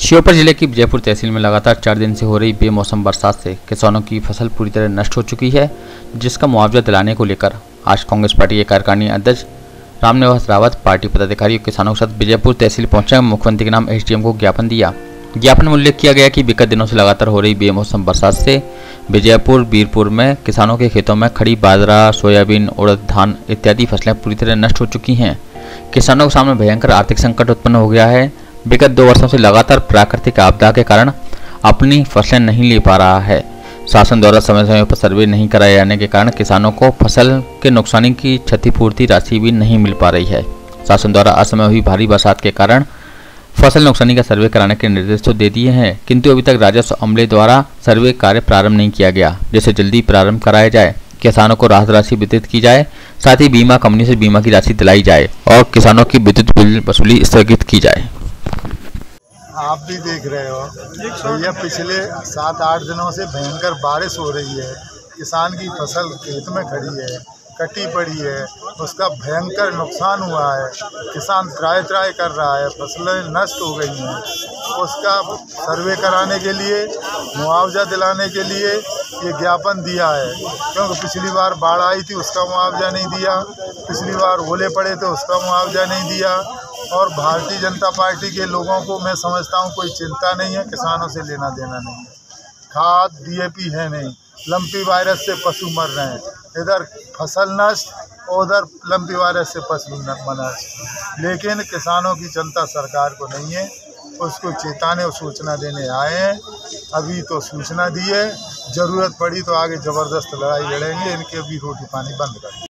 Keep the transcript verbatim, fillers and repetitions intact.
श्योपुर जिले की विजयपुर तहसील में लगातार चार दिन से हो रही बेमौसम बरसात से किसानों की फसल पूरी तरह नष्ट हो चुकी है, जिसका मुआवजा दिलाने को लेकर आज कांग्रेस पार्टी के कार्यकारिणी अध्यक्ष रामनिवास रावत, पार्टी पदाधिकारी और किसानों के साथ विजयपुर तहसील पहुंचे। मुख्यमंत्री के नाम एसडीएम को ज्ञापन दिया। ज्ञापन में उल्लेख किया गया कि विगत दिनों से लगातार हो रही बेमौसम बरसात से विजयपुर बीरपुर में किसानों के खेतों में खड़ी बाजरा, सोयाबीन, उड़द, धान इत्यादि फसलें पूरी तरह नष्ट हो चुकी हैं। किसानों के सामने भयंकर आर्थिक संकट उत्पन्न हो गया है। विगत दो वर्षों से लगातार प्राकृतिक आपदा के कारण अपनी फसलें नहीं ले पा रहा है। शासन द्वारा समय समय पर सर्वे नहीं कराए जाने के कारण किसानों को फसल के नुकसान की क्षतिपूर्ति राशि भी नहीं मिल पा रही है। शासन द्वारा असमय हुई भारी बरसात के कारण फसल नुकसानी का सर्वे कराने के निर्देश तो दे दिए हैं, किंतु अभी तक राजस्व अमले द्वारा सर्वे कार्य प्रारंभ नहीं किया गया, जिसे जल्दी प्रारंभ कराया जाए। किसानों को राहत राशि वितरित की जाए, साथ ही बीमा कंपनी से बीमा की राशि दिलाई जाए और किसानों की विद्युत बिल वसूली स्थगित की जाए। आप भी देख रहे हो भैया, पिछले सात आठ दिनों से भयंकर बारिश हो रही है। किसान की फसल खेत में खड़ी है, कटी पड़ी है, उसका भयंकर नुकसान हुआ है। किसान त्राय त्राय कर रहा है, फसलें नष्ट हो गई हैं। उसका सर्वे कराने के लिए, मुआवजा दिलाने के लिए ये ज्ञापन दिया है, क्योंकि पिछली बार बाढ़ आई थी, उसका मुआवजा नहीं दिया। पिछली बार ओले पड़े थे, उसका मुआवजा नहीं दिया। और भारतीय जनता पार्टी के लोगों को मैं समझता हूँ कोई चिंता नहीं है, किसानों से लेना देना नहीं है। खाद डीएपी है नहीं, लंपी वायरस से पशु मर रहे हैं, इधर फसल नष्ट और उधर लंपी वायरस से पशु नष्ट। लेकिन किसानों की चिंता सरकार को नहीं है, उसको चेताने और सूचना देने आए हैं। अभी तो सूचना दी है, ज़रूरत पड़ी तो आगे ज़बरदस्त लड़ाई लड़ेंगे, इनके अभी रोटी पानी बंद करेंगे।